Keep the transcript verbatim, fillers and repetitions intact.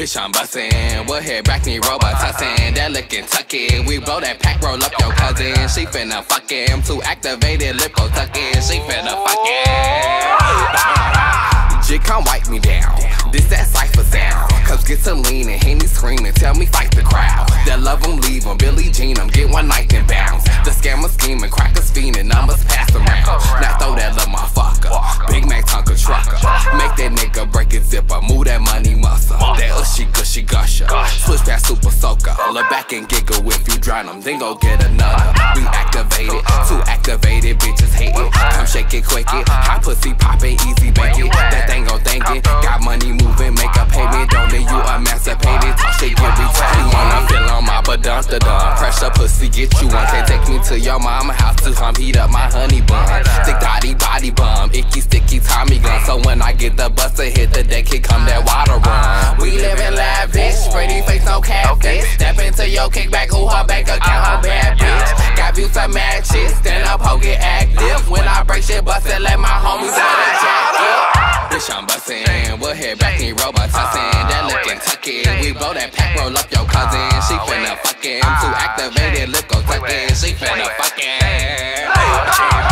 Bitch, I'm bustin', we'll hit back knee robot tussin'. That lookin' tuckin', we blow that pack, roll up your cousin. She finna fuckin', I'm too activated, lip go tuckin'. She finna fuckin'. Jig, come wipe me down. This that cypher sound. Cause get to lean and Henny screamin', tell me fight the crowd. That love em, leave em, Billie Jean em, get one night and bounce. The scammer schemin', crackers fiendin', numbers pass around. Now throw that little motherfucker, Big Mac Tonka trucker. Make that nigga break his zipper, move that money muscle. That ushy gushy gusher, switch past super soaker. Look back and giggle if you drown them, then go get another. We activated, too activated, bitches hate it. Come shake it, quick it, hot pussy poppin', easy bake it. That thing gon' thank it, got money moving, make a payment. Don't let you emancipated, talk shit, get retarded. You wanna feel on my badun da dun. Pressure pussy, get you one. Can't take me to your mama house to come heat up my honey bun. Thick dotty body bum, icky sticky Tommy gun. So when I get the bus to hit the deck, here come that water run. We livin' lavish, pretty face, no catfish. Step into your kickback, who her bank account, her bad bitch. Got views to matches, stand up, ho, get active. When I break shit, bust it, let my homies out of jacket. Bitch, I'm bustin', we'll hit back knee robot tussin'. That lookin' tuckin', we blow that pack, roll up your cousin. She finna fuckin', I'm too activated, lip go tuckin'. She finna fuckin'.